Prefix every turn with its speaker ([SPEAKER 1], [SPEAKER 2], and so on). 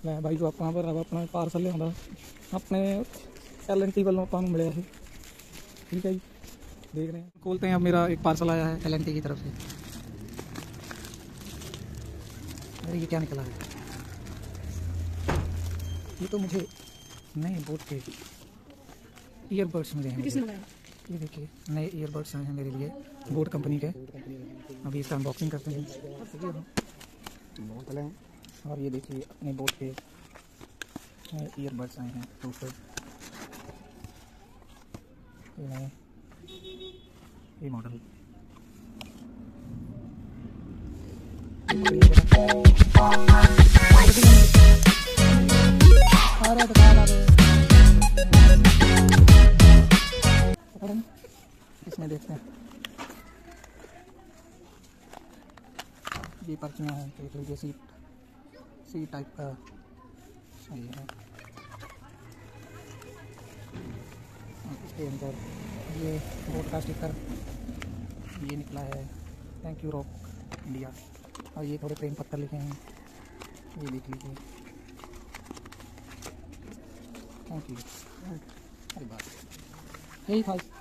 [SPEAKER 1] मैं भाई जो अपना पर अपना पार्सल लिया अपने LNT वालों आपको मिले है। ठीक है जी, देख रहे हैं, खोलते हैं। अब मेरा एक पार्सल आया है LNT की तरफ से। अरे ये क्या निकला है? ये तो मुझे नए बोट के ईयरबड्स मिले हैं। ये देखिए नए ईयरबड्स आए हैं मेरे लिए बोट कंपनी के। अभी इसका अनबॉक्सिंग करते हैं। और ये देखिए अपने बोट के ईयरबड्स आए हैं टोस्टेड। ये मॉडल इसमें देखते हैं। ये पर्चियाँ हैं, देख लीजिए। सी टाइप का ये है। इसके अंदर ये बोट का स्टिकर ये निकला है, थैंक यू रॉक इंडिया। और ये थोड़े प्रेम पत्थर लिखे हैं, ये देख लीजिए, थैंक यू। अरे बात यही था।